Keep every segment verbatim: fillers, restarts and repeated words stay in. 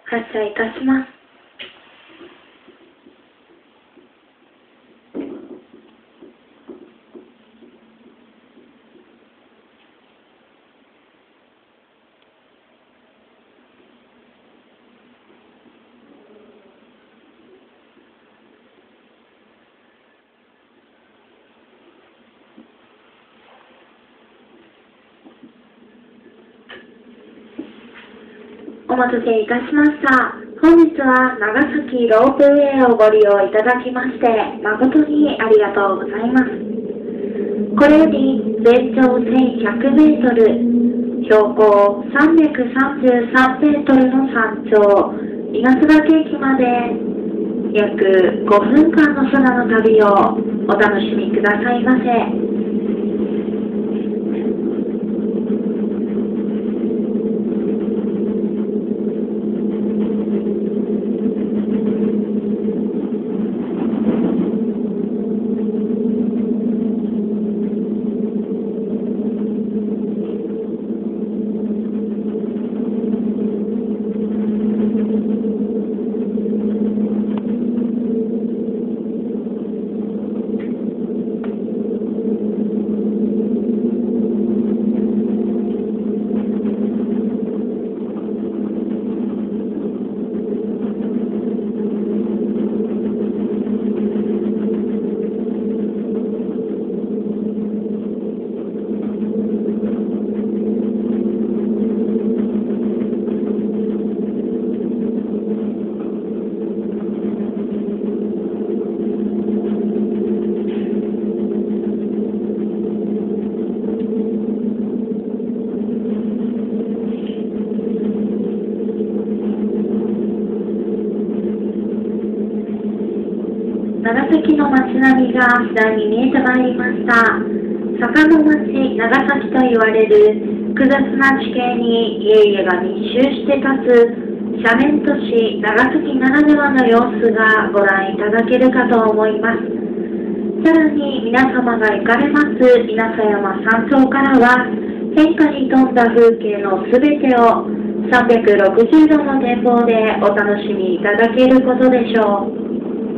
発車いたします。お待たせいたしました。本日は長崎ロープウェイをご利用いただきまして誠にありがとうございます。これより全長せんひゃくメートル、標高さんびゃくさんじゅうさんメートルの山頂、稲須岳駅まで約ごふんかんの空の旅をお楽しみくださいませ。長崎の街並みが次第に見えてまいりました。坂の町長崎と言われる複雑な地形に家々が密集して立つ斜面都市長崎ならではの様子がご覧いただけるかと思います。さらに皆様が行かれます稲佐山山頂からは変化に富んだ風景のすべてをさんびゃくろくじゅうどの展望でお楽しみいただけることでしょう。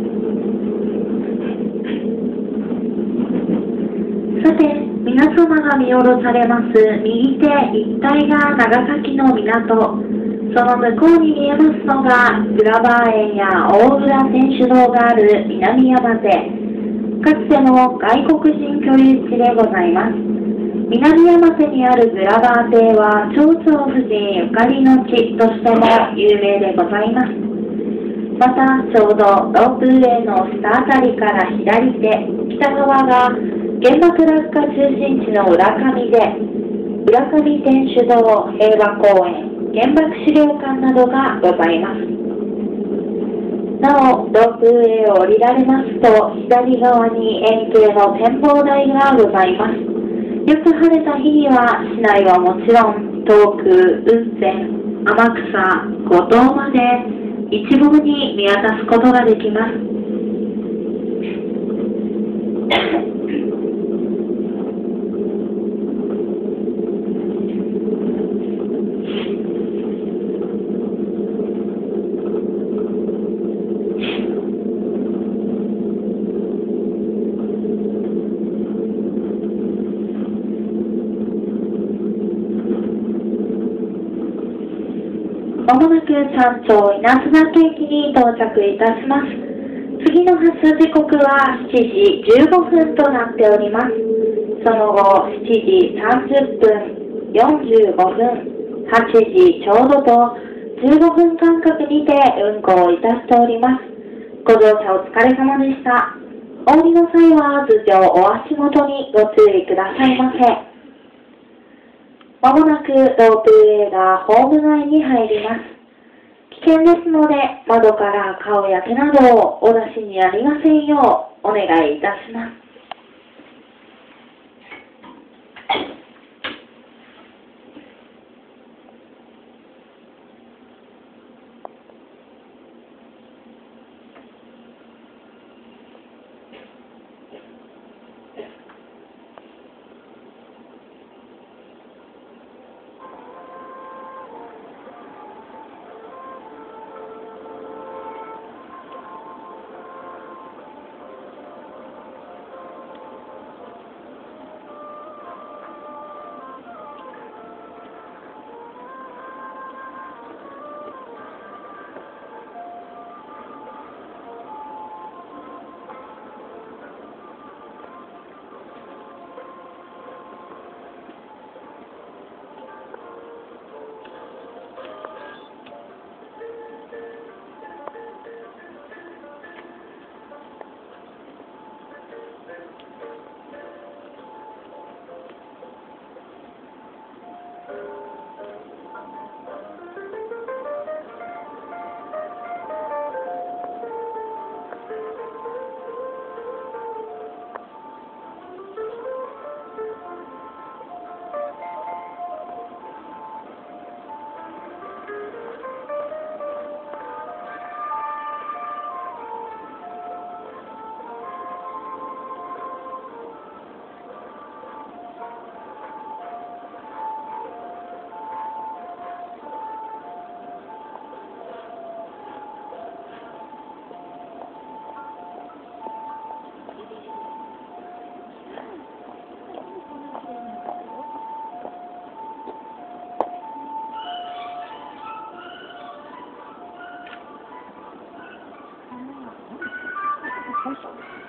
さて、皆様が見下ろされます右手一帯が長崎の港、その向こうに見えますのがグラバー園や大浦天主堂がある南山手、かつての外国人居留地でございます。南山手にあるグラバー邸は蝶々夫人ゆかりの地としても有名でございます。また、ちょうどロープウェイの下あたりから左手、北側が原爆落下中心地の浦上で、浦上天主堂、平和公園、原爆資料館などがございます。なお、ロープウェイを降りられますと、左側に円形の展望台がございます。よく晴れた日には、市内はもちろん、遠く、雲仙、天草、五島まで一望に見渡すことができます。まもなく山頂稲須岳駅に到着いたします。次の発車時刻はしちじじゅうごふんとなっております。その後しちじさんじゅっぷん、よんじゅうごふん、はちじちょうどとじゅうごふん間隔にて運行いたしております。ご乗車お疲れ様でした。お降りの際は頭上お足元にご注意くださいませ。まもなくロープウェイがホーム内に入ります。危険ですので、窓から顔や手などをお出しになりませんようお願いいたします。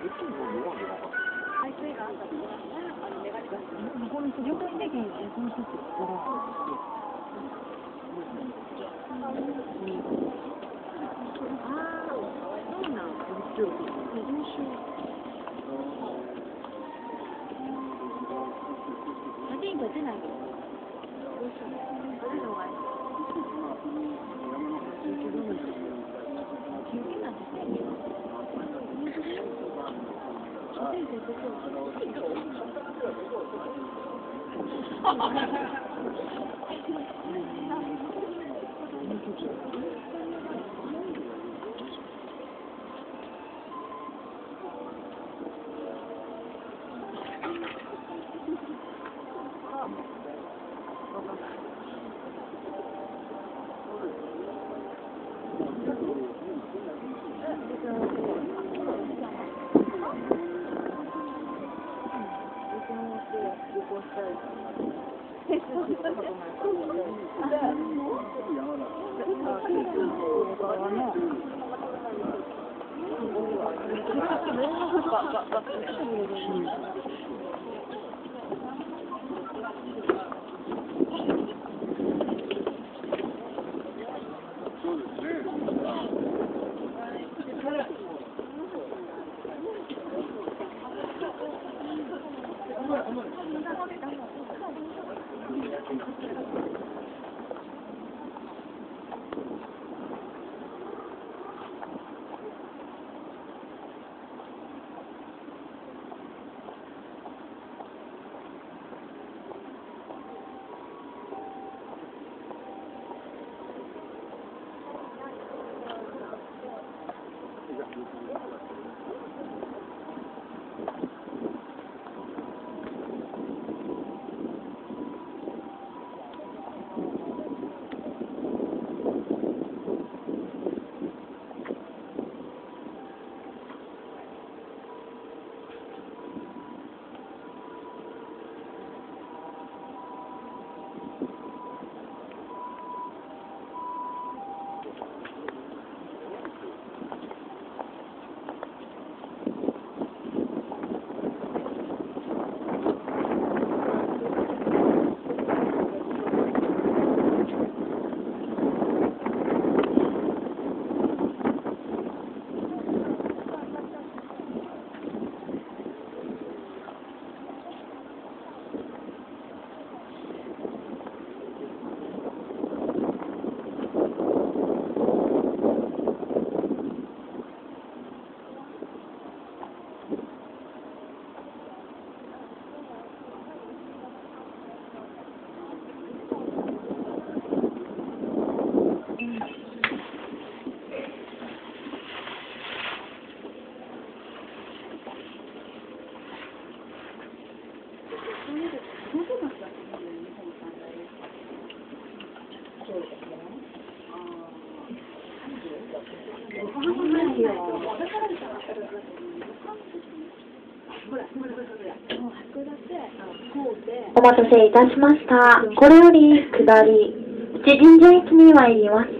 お待たせいたしました。これより下り、一神社駅に参ります。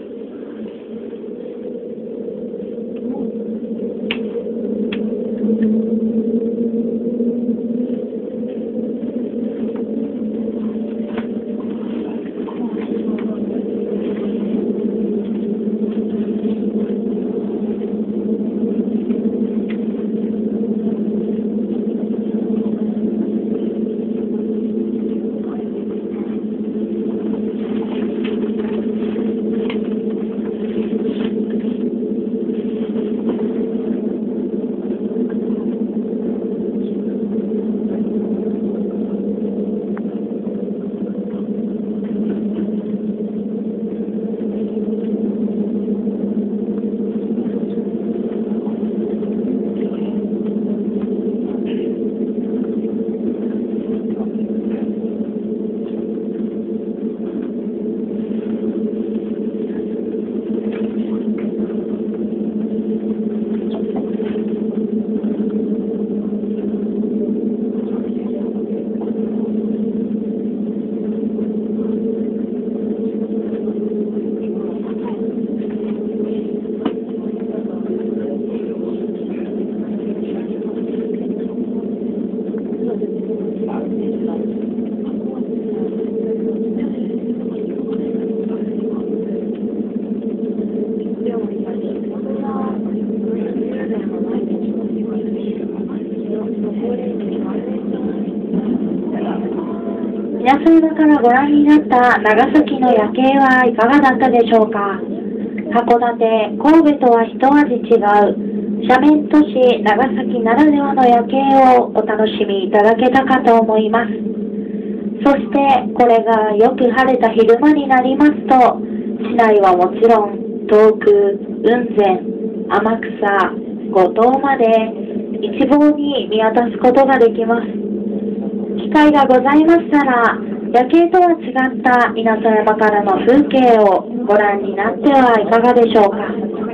ご覧になった長崎の夜景はいかがだったでしょうか。函館、神戸とは一味違う斜面都市長崎ならではの夜景をお楽しみいただけたかと思います。そしてこれがよく晴れた昼間になりますと、市内はもちろん遠く雲仙、天草、五島まで一望に見渡すことができます。機会がございましたら、夜景とは違った稲佐山からの風景をご覧になってはいかがでしょうか。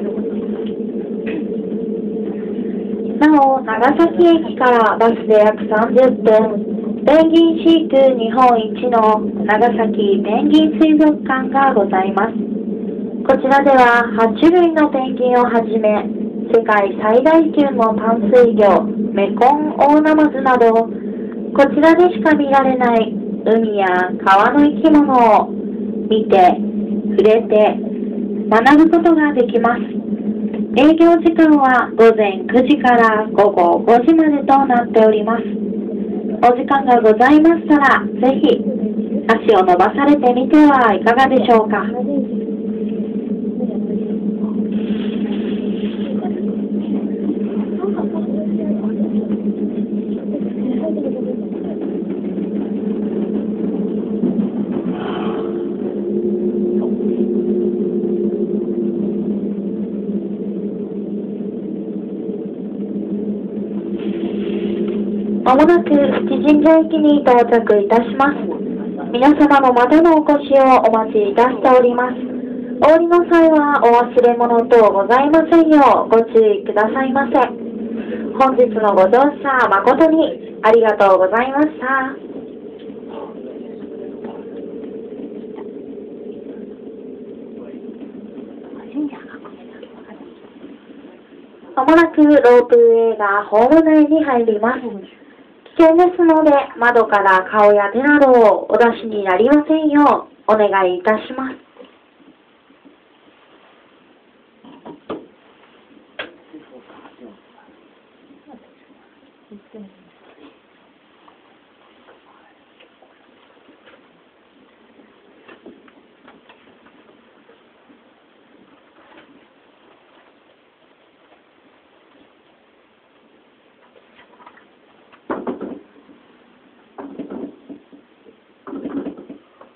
なお、長崎駅からバスで約さんじゅっぷん、ペンギン飼育日本一の長崎ペンギン水族館がございます。こちらでははち種類のペンギンをはじめ、世界最大級の淡水魚メコンオオナマズなど、こちらでしか見られない海や川の生き物を見て、触れて、学ぶことができます。営業時間はごぜんくじからごごごじまでとなっております。お時間がございましたら、ぜひ足を伸ばされてみてはいかがでしょうか。まもなく七神社駅に到着いたします。皆様もまたのお越しをお待ちいたしております。お降りの際はお忘れ物等ございませんようご注意くださいませ。本日のご乗車誠にありがとうございました。まもなくロープウェイがホーム内に入ります。危険ですので、窓から顔や手などをお出しになりませんようお願いいたします。